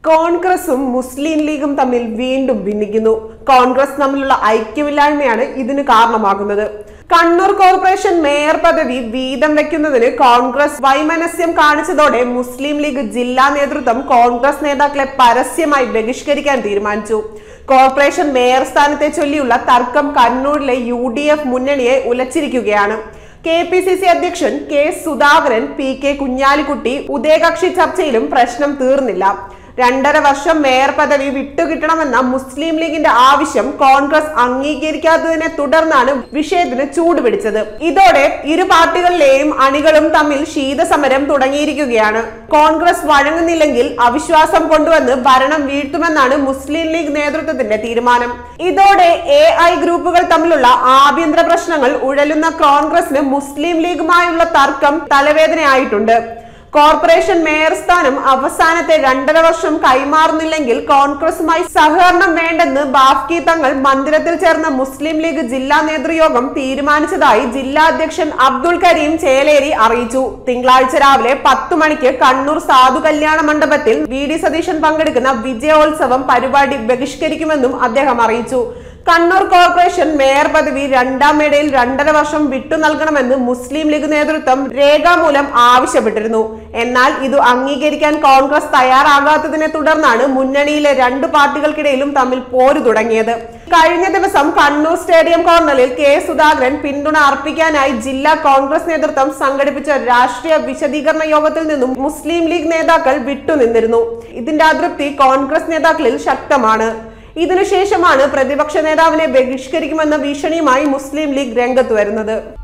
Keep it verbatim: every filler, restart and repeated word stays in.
കോൺഗ്രസും മുസ്ലിം ലീഗും തമ്മിൽ വീണ്ടും ഭിന്നിക്കുന്നു. കോൺഗ്രസ് തമ്മിലുള്ള ഐക്യമില്ലായ്മയാണ് ഇതിന് കാരണമാകുന്നത്. കണ്ണൂർ കോർപ്പറേഷൻ മേയർ പദവി വീതം വെക്കുന്നതിന് കോൺഗ്രസ് വൈമനസ്യം കാണിച്ചതോടെ മുസ്ലിം ലീഗ് ജില്ലാ നേതൃത്വം കോൺഗ്രസ് നേതാക്കളെ പരസ്യമായി ബഹിഷ്കരിക്കാൻ തീരുമാനിച്ചു. കോർപ്പറേഷൻ മേയർ സ്ഥാനത്തെ ചൊല്ലിയുള്ള തർക്കം കണ്ണൂരിലെ യു ഡി എഫ് മുന്നണിയെ ഉലച്ചിരിക്കുകയാണ്. കെ പി സി സി അധ്യക്ഷൻ K Sudhakaran, P K Kunhalikutty ഉഭയകക്ഷി ചർച്ചയിലും പ്രശ്നം തീർന്നില്ല. രണ്ടര വർഷം മേയർ പദവി വിട്ടുകിട്ടണമെന്ന മുസ്ലിം ലീഗിന്റെ ആവശ്യം കോൺഗ്രസ് അംഗീകരിക്കാത്തതിനെ തുടർന്നാണ് വിഷയത്തിന് ചൂടുപിടിച്ചത്. ഇതോടെ ഇരു പാർട്ടികളിലെയും അണികളും തമ്മിൽ ശീതസമരം തുടങ്ങിയിരിക്കുകയാണ്. കോൺഗ്രസ് വഴങ്ങുന്നില്ലെങ്കിൽ അവിശ്വാസം കൊണ്ടുവന്ന് ഭരണം വീഴ്ത്തുമെന്നാണ് മുസ്ലിം ലീഗ് നേതൃത്വത്തിന്റെ തീരുമാനം. ഇതോടെ എ ഐ ഗ്രൂപ്പുകൾ തമ്മിലുള്ള ആഭ്യന്തര പ്രശ്നങ്ങൾ ഉഴലുന്ന കോൺഗ്രസിന് മുസ്ലിം ലീഗുമായുള്ള തർക്കം തലവേദനയായിട്ടുണ്ട്. കോർപ്പറേഷൻ മേയർ സ്ഥാനം അവസാനത്തെ രണ്ടര വർഷം കൈമാറുന്നില്ലെങ്കിൽ കോൺഗ്രസുമായി സഹകരണം വേണ്ടെന്ന് ബാഫ്കി തങ്ങൾ മന്ദിരത്തിൽ ചേർന്ന മുസ്ലിം ലീഗ് ജില്ലാ നേതൃയോഗം തീരുമാനിച്ചതായി ജില്ലാ അധ്യക്ഷൻ അബ്ദുൽ കരീം ചേലേരി അറിയിച്ചു. തിങ്കളാഴ്ച രാവിലെ പത്തു മണിക്ക് കണ്ണൂർ സാധു കല്യാണ മണ്ഡപത്തിൽ വി ഡി സതീശൻ പങ്കെടുക്കുന്ന വിജയോത്സവം പരിപാടി ബഹിഷ്കരിക്കുമെന്നും അദ്ദേഹം അറിയിച്ചു. കണ്ണൂർ കോർപ്പറേഷൻ മേയർ പദവി രണ്ടാം മേടയിൽ രണ്ടര വർഷം വിട്ടു നൽകണമെന്ന് മുസ്ലിം ലീഗ് നേതൃത്വം രേഖാമൂലം ആവശ്യപ്പെട്ടിരുന്നു. എന്നാൽ ഇത് അംഗീകരിക്കാൻ കോൺഗ്രസ് തയ്യാറാകാത്തതിനെ തുടർന്നാണ് മുന്നണിയിലെ രണ്ടു പാർട്ടികൾക്കിടയിലും തമ്മിൽ പോര് തുടങ്ങിയത്. കഴിഞ്ഞ ദിവസം കണ്ണൂർ സ്റ്റേഡിയം കോർണറിൽ കെ സുധാകരൻ പിന്തുണ അർപ്പിക്കാനായി ജില്ലാ കോൺഗ്രസ് നേതൃത്വം സംഘടിപ്പിച്ച രാഷ്ട്രീയ വിശദീകരണ യോഗത്തിൽ നിന്നും മുസ്ലിം ലീഗ് നേതാക്കൾ വിട്ടുനിന്നിരുന്നു. ഇതിന്റെ അതൃപ്തി കോൺഗ്രസ് നേതാക്കളിൽ ശക്തമാണ്. ഇതിനുശേഷമാണ് പ്രതിപക്ഷ നേതാവിനെ ബഹിഷ്കരിക്കുമെന്ന ഭീഷണിയുമായി മുസ്ലിം ലീഗ് രംഗത്ത് വരുന്നത്.